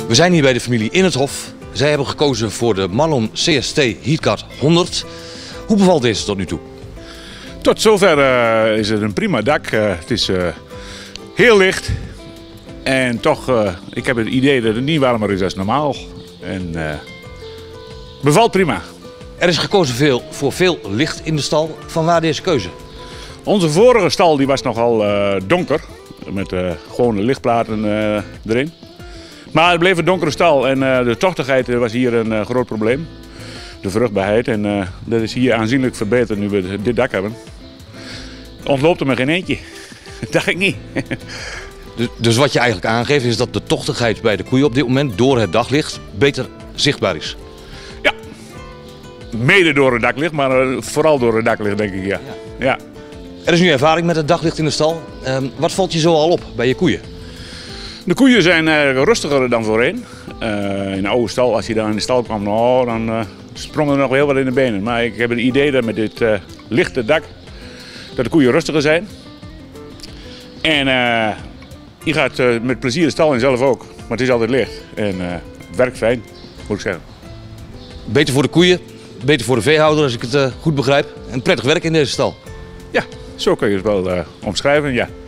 We zijn hier bij de familie In het Hof. Zij hebben gekozen voor de Marlon CST Heatguard 100. Hoe bevalt deze tot nu toe? Tot zover is het een prima dak. Het is heel licht. En toch, ik heb het idee dat het niet warmer is dan normaal. En bevalt prima. Er is gekozen voor veel licht in de stal. Vanwaar deze keuze? Onze vorige stal die was nogal donker. Met gewone lichtplaten erin. Maar het bleef een donkere stal en de tochtigheid was hier een groot probleem. De vruchtbaarheid en dat is hier aanzienlijk verbeterd nu we dit dak hebben. Ontloopt er maar geen eentje. Dat dacht ik niet. Dus wat je eigenlijk aangeeft is dat de tochtigheid bij de koeien op dit moment door het daglicht beter zichtbaar is. Ja, mede door het daklicht, maar vooral door het daklicht denk ik ja. Ja. Er is nu ervaring met het daglicht in de stal. Wat valt je zo al op bij je koeien? De koeien zijn rustiger dan voorheen. In de oude stal, als je dan in de stal kwam, nou, dan sprongen er nog heel wat in de benen. Maar ik heb het idee dat met dit lichte dak, dat de koeien rustiger zijn. En je gaat met plezier de stal in zelf ook. Maar het is altijd licht en het werkt fijn, moet ik zeggen. Beter voor de koeien, beter voor de veehouder als ik het goed begrijp. En prettig werk in deze stal. Ja, zo kun je het wel omschrijven, ja.